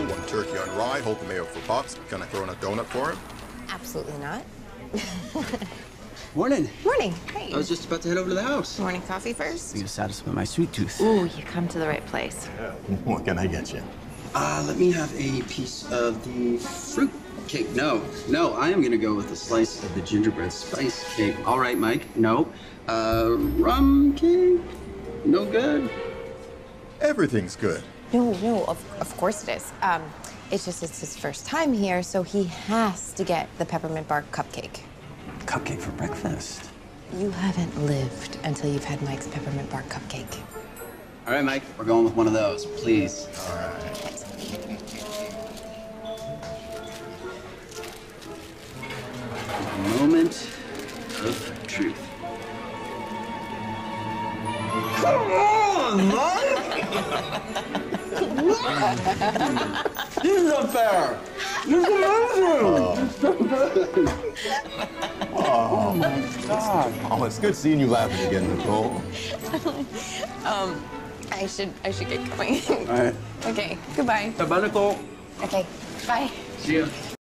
one turkey on rye, hope mayo for Pops. Can I throw in a donut for him? Absolutely not. Morning. Morning. Hey. I was just about to head over to the house. Morning coffee first? I'm gonna satisfy my sweet tooth. Ooh, you come to the right place. What can I get you? Let me have a piece of the fruit cake. No, I am gonna go with a slice of the gingerbread spice cake. All right, Mike. No. Rum cake? No good? Everything's good. No, of course it is. It's just it's his first time here, so he has to get the peppermint bark cupcake. Cupcake for breakfast. You haven't lived until you've had Mike's peppermint bark cupcake. All right, Mike, we're going with one of those, please. All right. Moment of truth. Come on, Mike! This is unfair. This is amazing. Oh my God. Oh, it's good seeing you laughing again, Nicole. I should get going. All right. Okay, goodbye. Bye, Nicole. Okay, bye. See ya.